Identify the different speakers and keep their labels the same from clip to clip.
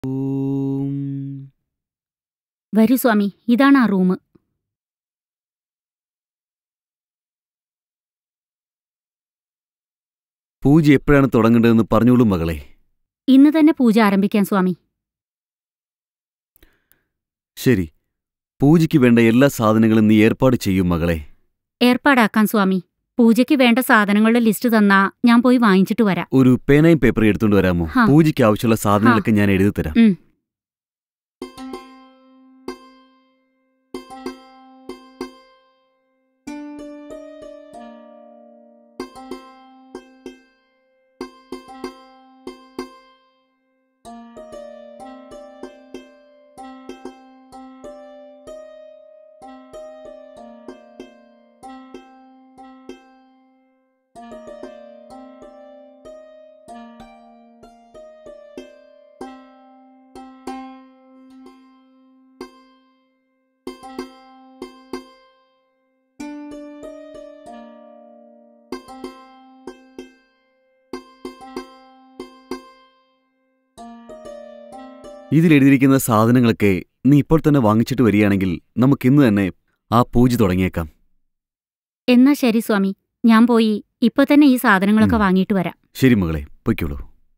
Speaker 1: ഓം.
Speaker 2: വരൂ സ്വാമി, ഇതാണ് ആ റൂം.
Speaker 1: പൂജ എപ്പോഴാണ് തുടങ്ങേണ്ടതെന്ന് പറഞ്ഞോളൂ മകളെ.
Speaker 2: ഇന്ന് തന്നെ പൂജ ആരംഭിക്കാം സ്വാമി.
Speaker 1: ശരി, പൂജയ്ക്ക് വേണ്ട എല്ലാ സാധനങ്ങളും നീ ഏർപ്പാട് ചെയ്യും മകളെ.
Speaker 2: ഏർപ്പാടാക്കാം സ്വാമി. പൂജയ്ക്ക് വേണ്ട സാധനങ്ങളുടെ ലിസ്റ്റ് തന്നാ ഞാൻ പോയി വാങ്ങിച്ചിട്ട് വരാം.
Speaker 1: ഒരു പേനയും പേപ്പറും എടുത്തുകൊണ്ട് വരാമോ?
Speaker 2: ഹാ.
Speaker 1: പൂജയ്ക്ക് ആവശ്യമുള്ള സാധനങ്ങളൊക്കെ ഞാൻ എഴുതി തരാം. ഇതിലെഴുതിയിരിക്കുന്ന സാധനങ്ങളൊക്കെ നീ ഇപ്പോൾ തന്നെ വാങ്ങിച്ചിട്ട് വരികയാണെങ്കിൽ നമുക്കിന്ന് തന്നെ ആ പൂജ തുടങ്ങിയേക്കാം.
Speaker 2: എന്നാ ശരി സ്വാമി, ഞാൻ പോയി ഇപ്പൊ തന്നെ ഈ സാധനങ്ങളൊക്കെ വാങ്ങിയിട്ട് വരാം.
Speaker 1: ശരി മകളെ, പൊയ്ക്കോളൂ.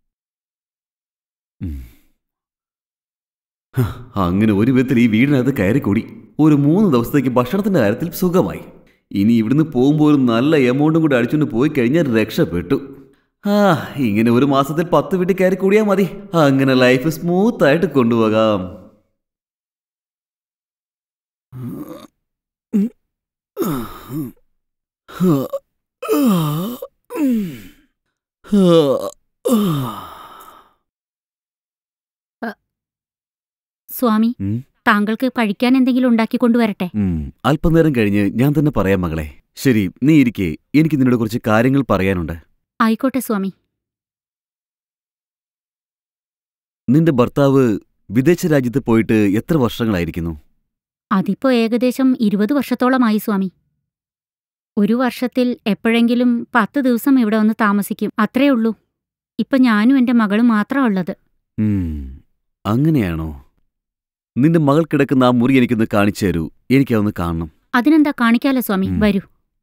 Speaker 1: അങ്ങനെ ഒരു വിധത്തിൽ ഈ വീടിനകത്ത് കയറിക്കൂടി. ഒരു 3 ദിവസത്തേക്ക് ഭക്ഷണത്തിന്റെ കാര്യത്തിൽ സുഖമായി. ഇനി ഇവിടുന്ന് പോകുമ്പോൾ ഒരു നല്ല എമൗണ്ടും കൂടി അടിച്ചുകൊണ്ട് പോയി കഴിഞ്ഞാൽ രക്ഷപ്പെട്ടു. ഇങ്ങനെ ഒരു മാസത്തിൽ 10 വീട്ടിൽ കയറി കൂടിയാൽ മതി. അങ്ങനെ ലൈഫ് സ്മൂത്തായിട്ട് കൊണ്ടുപോകാം.
Speaker 2: സ്വാമി, താങ്കൾക്ക് കഴിക്കാൻ എന്തെങ്കിലും ഉണ്ടാക്കിക്കൊണ്ടുവരട്ടെ?
Speaker 1: അല്പനേരം കഴിഞ്ഞ് ഞാൻ തന്നെ പറയാം മകളെ. ശരി, നീ ഇരിക്കേ, എനിക്ക് നിന്നോട് കുറച്ച് കാര്യങ്ങൾ പറയാനുണ്ട്.
Speaker 2: ആയിക്കോട്ടെ സ്വാമി.
Speaker 1: നിന്റെ ഭർത്താവ് വിദേശ രാജ്യത്ത് പോയിട്ട് എത്ര വർഷങ്ങളായിരിക്കുന്നു?
Speaker 2: അതിപ്പോ ഏകദേശം 20 വർഷത്തോളമായി സ്വാമി. ഒരു വർഷത്തിൽ എപ്പോഴെങ്കിലും 10 ദിവസം ഇവിടെ വന്ന് താമസിക്കും, അത്രേ ഉള്ളൂ. ഇപ്പൊ ഞാനും എന്റെ മകളും മാത്രമാ ഉള്ളത്.
Speaker 1: അങ്ങനെയാണോ? നിന്റെ മകൾ കിടക്കുന്ന ആ മുറി എനിക്കൊന്ന് കാണിച്ചു തരൂ. എനിക്കതൊന്ന് കാണണം.
Speaker 2: അതിനെന്താ, കാണിക്കാലോ സ്വാമി, വരൂ.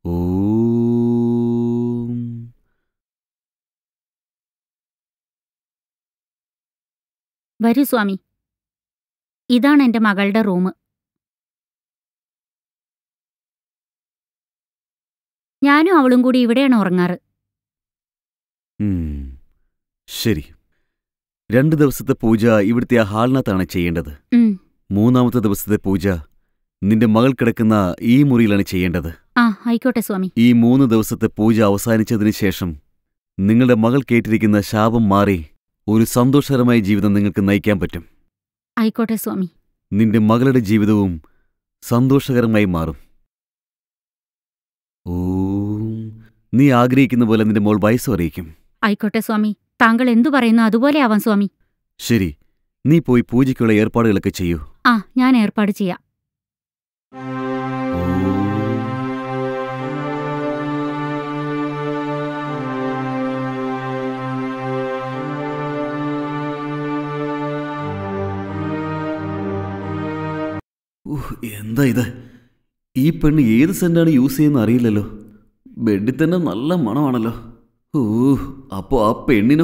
Speaker 2: വരൂ സ്വാമി, ഇതാണ് എന്റെ മകളുടെ റൂം. ഞാനും അവളും കൂടി ഇവിടെയാണ് ഉറങ്ങാറ്.
Speaker 1: ശരി, 2 ദിവസത്തെ പൂജ ഇവിടുത്തെ ആ ഹാളിനകത്താണ് ചെയ്യേണ്ടത്. 3-ാമത്തെ ദിവസത്തെ പൂജ നിന്റെ മകൾ കിടക്കുന്ന ഈ മുറിയിലാണ് ചെയ്യേണ്ടത്.
Speaker 2: ആയിക്കോട്ടെ സ്വാമി.
Speaker 1: ഈ 3 ദിവസത്തെ പൂജ അവസാനിച്ചതിന് ശേഷം നിങ്ങളുടെ മകൾ കേട്ടിരിക്കുന്ന ശാപം മാറി ഒരു സന്തോഷകരമായ ജീവിതം നിങ്ങൾക്ക് നയിക്കാൻ പറ്റും.
Speaker 2: ആയിക്കോട്ടെ സ്വാമി.
Speaker 1: നിന്റെ മകളുടെ ജീവിതവും സന്തോഷകരമായി മാറും. നീ ആഗ്രഹിക്കുന്ന പോലെ നിന്റെ മോൾ വയസ്സ് അറിയിക്കും.
Speaker 2: ആയിക്കോട്ടെ സ്വാമി, താങ്കൾ എന്തു പറയുന്നു അതുപോലെ ആവാം സ്വാമി.
Speaker 1: ശരി, നീ പോയി പൂജയ്ക്കുള്ള ഏർപ്പാടുകളൊക്കെ ചെയ്യൂ.
Speaker 2: ഞാൻ ഏർപ്പാട് ചെയ്യാം.
Speaker 1: എന്താ ഇത്? ഈ പെണ്ണ് ഏത് സെന്റാണ് യൂസ് ചെയ്യുന്ന അറിയില്ലല്ലോ. ബെഡിൽ തന്നെ നല്ല മണമാണല്ലോ. അപ്പോ ആ പെണ്ണിനോ?